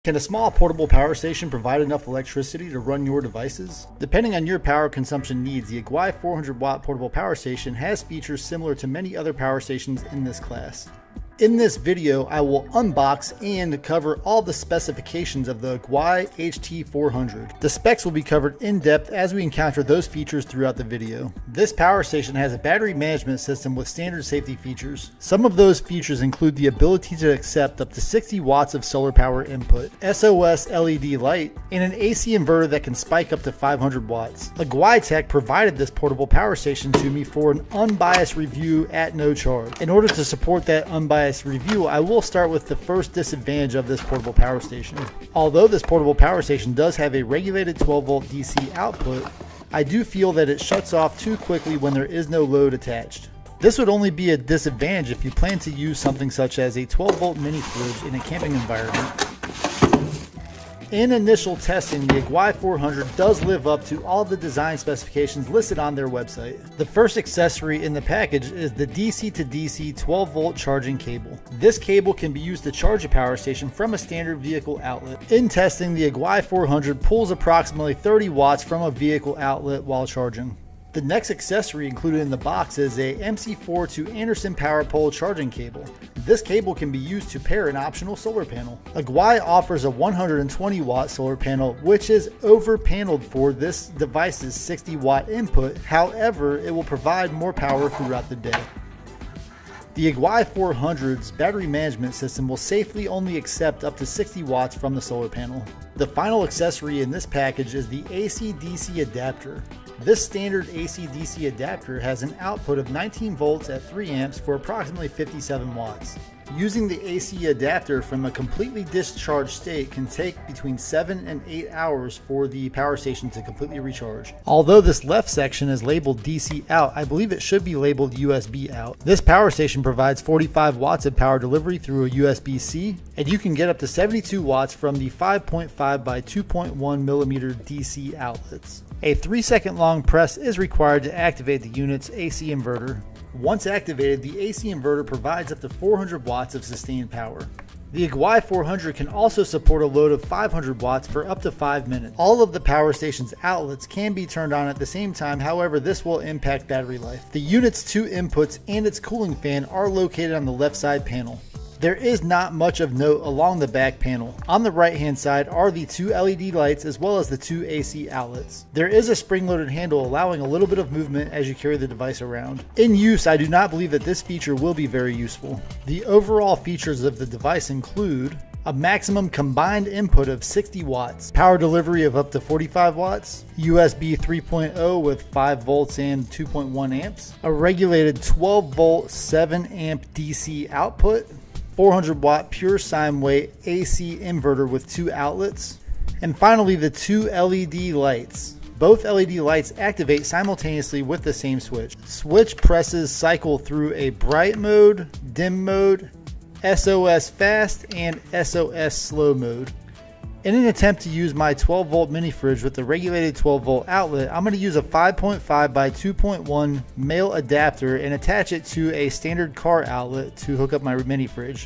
Can a small portable power station provide enough electricity to run your devices? Depending on your power consumption needs, the Aguei 400 watt portable power station has features similar to many other power stations in this class. In this video, I will unbox and cover all the specifications of the Aguei HT400. The specs will be covered in depth as we encounter those features throughout the video. This power station has a battery management system with standard safety features. Some of those features include the ability to accept up to 60 watts of solar power input, SOS LED light, and an AC inverter that can spike up to 500 watts. Aguei Tech provided this portable power station to me for an unbiased review at no charge. In order to support that unbiased review, I will start with the first disadvantage of this portable power station. Although this portable power station does have a regulated 12 volt DC output, I do feel that it shuts off too quickly when there is no load attached. This would only be a disadvantage if you plan to use something such as a 12 volt mini fridge in a camping environment. In initial testing, the Aguei 400 does live up to all the design specifications listed on their website. The first accessory in the package is the DC to DC 12 volt charging cable. This cable can be used to charge a power station from a standard vehicle outlet. In testing, the Aguei 400 pulls approximately 30 watts from a vehicle outlet while charging. The next accessory included in the box is a MC4 to Anderson power pole charging cable. This cable can be used to pair an optional solar panel. Aguei offers a 120 watt solar panel, which is over paneled for this device's 60 watt input. However, it will provide more power throughout the day. The Aguei 400's battery management system will safely only accept up to 60 watts from the solar panel. The final accessory in this package is the AC-DC adapter. This standard AC-DC adapter has an output of 19 volts at 3 amps for approximately 57 watts. Using the AC adapter from a completely discharged state can take between 7 and 8 hours for the power station to completely recharge. Although this left section is labeled DC out, I believe it should be labeled USB out. This power station provides 45 watts of power delivery through a USB-C, and you can get up to 72 watts from the 5.5 by 2.1 millimeter DC outlets. A 3-second long press is required to activate the unit's AC inverter. Once activated, the AC inverter provides up to 400 watts of sustained power. The Aguei 400 can also support a load of 500 watts for up to 5 minutes. All of the power station's outlets can be turned on at the same time, however this will impact battery life. The unit's 2 inputs and its cooling fan are located on the left side panel. There is not much of note along the back panel. On the right hand side are the 2 LED lights as well as the 2 AC outlets. There is a spring-loaded handle allowing a little bit of movement as you carry the device around. In use, I do not believe that this feature will be very useful. The overall features of the device include a maximum combined input of 60 watts, power delivery of up to 45 watts, USB 3.0 with 5 volts and 2.1 amps, a regulated 12 volt 7 amp DC output, 400 watt pure sine wave AC inverter with 2 outlets, and finally the 2 LED lights. Both LED lights activate simultaneously with the same switch. Switch presses cycle through a bright mode, dim mode, SOS fast, and SOS slow mode. In an attempt to use my 12 volt mini fridge with the regulated 12 volt outlet, I'm going to use a 5.5 by 2.1 male adapter and attach it to a standard car outlet to hook up my mini fridge.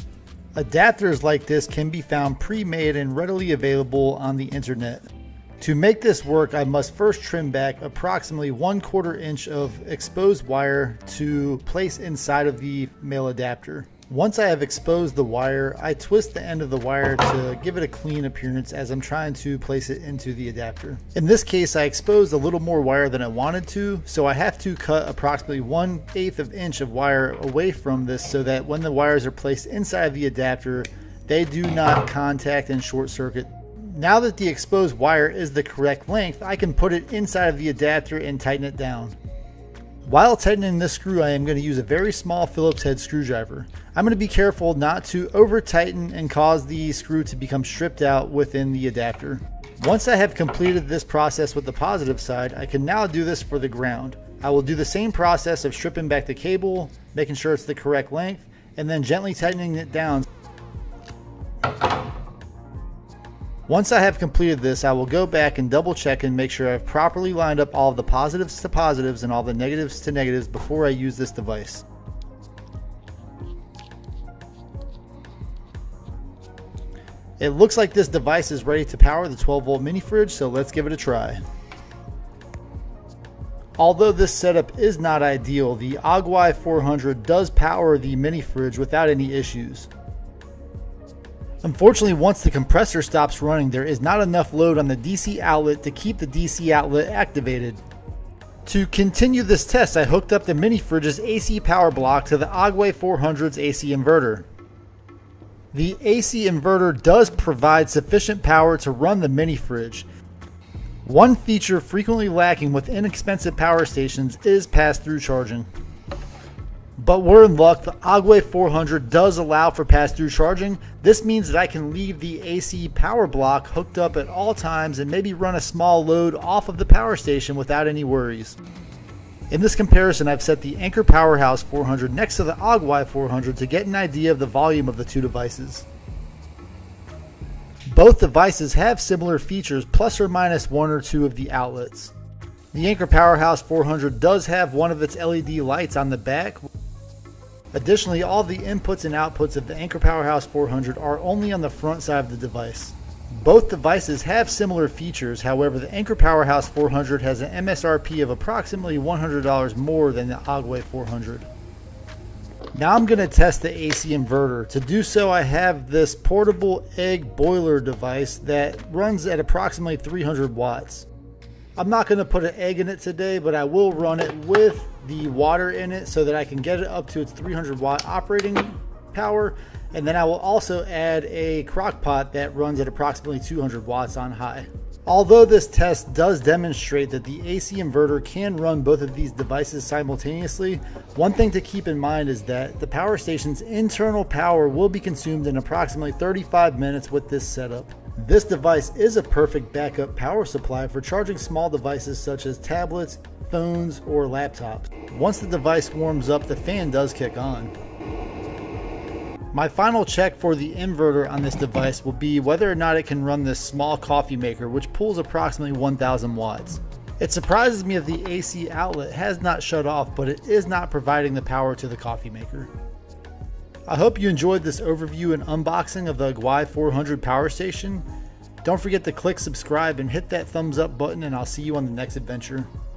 Adapters like this can be found pre-made and readily available on the internet. To make this work, I must first trim back approximately 1/4 inch of exposed wire to place inside of the male adapter. Once I have exposed the wire, I twist the end of the wire to give it a clean appearance as I'm trying to place it into the adapter. In this case, I exposed a little more wire than I wanted to, so I have to cut approximately 1/8 of an inch of wire away from this so that when the wires are placed inside the adapter, they do not contact and short circuit. Now that the exposed wire is the correct length, I can put it inside of the adapter and tighten it down. While tightening this screw, I am going to use a very small Phillips head screwdriver. I'm going to be careful not to over tighten and cause the screw to become stripped out within the adapter. Once I have completed this process with the positive side, I can now do this for the ground. I will do the same process of stripping back the cable, making sure it's the correct length, and then gently tightening it down. Once I have completed this, I will go back and double check and make sure I've properly lined up all of the positives to positives and all the negatives to negatives before I use this device. It looks like this device is ready to power the 12-volt mini fridge, so let's give it a try. Although this setup is not ideal, the Aguei 400 does power the mini fridge without any issues. Unfortunately, once the compressor stops running, there is not enough load on the DC outlet to keep the DC outlet activated. To continue this test, I hooked up the mini fridge's AC power block to the Aguei 400's AC inverter. The AC inverter does provide sufficient power to run the mini fridge. One feature frequently lacking with inexpensive power stations is pass-through charging. But we're in luck, the Aguei 400 does allow for pass-through charging. This means that I can leave the AC power block hooked up at all times and maybe run a small load off of the power station without any worries. In this comparison, I've set the Anker Powerhouse 400 next to the Aguei 400 to get an idea of the volume of the two devices. Both devices have similar features, plus or minus one or two of the outlets. The Anker Powerhouse 400 does have one of its LED lights on the back. Additionally, all the inputs and outputs of the Anker Powerhouse 400 are only on the front side of the device. Both devices have similar features, however the Anker Powerhouse 400 has an MSRP of approximately $100 more than the Aguei 400. Now I'm going to test the AC inverter. To do so, I have this portable egg boiler device that runs at approximately 300 watts. I'm not going to put an egg in it today, but I will run it with the water in it so that I can get it up to its 300 watt operating power. And then I will also add a crock pot that runs at approximately 200 watts on high. Although this test does demonstrate that the AC inverter can run both of these devices simultaneously, one thing to keep in mind is that the power station's internal power will be consumed in approximately 35 minutes with this setup. This device is a perfect backup power supply for charging small devices such as tablets, phones, or laptops. Once the device warms up, the fan does kick on. My final check for the inverter on this device will be whether or not it can run this small coffee maker, which pulls approximately 1000 watts. It surprises me that the AC outlet has not shut off, but it is not providing the power to the coffee maker. I hope you enjoyed this overview and unboxing of the Aguei 400 power station. Don't forget to click subscribe and hit that thumbs up button, and I'll see you on the next adventure.